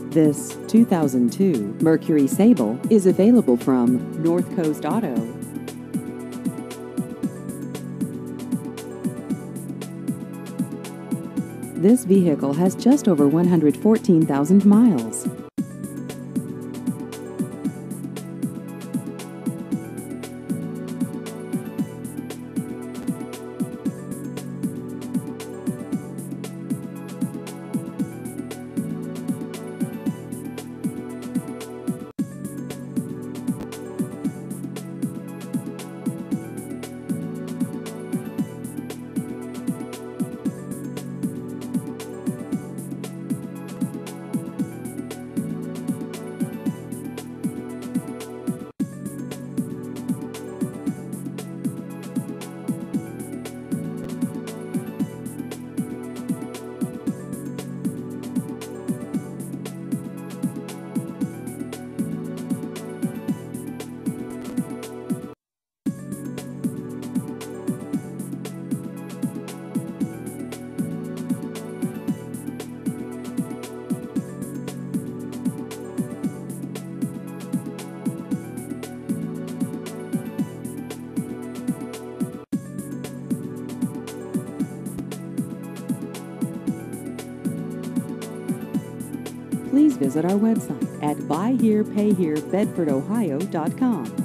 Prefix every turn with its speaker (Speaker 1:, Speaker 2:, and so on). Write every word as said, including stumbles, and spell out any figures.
Speaker 1: This two thousand two Mercury Sable is available from North Coast Auto. This vehicle has just over one hundred fourteen thousand miles. Please visit our website at buy here pay here bedford ohio dot com.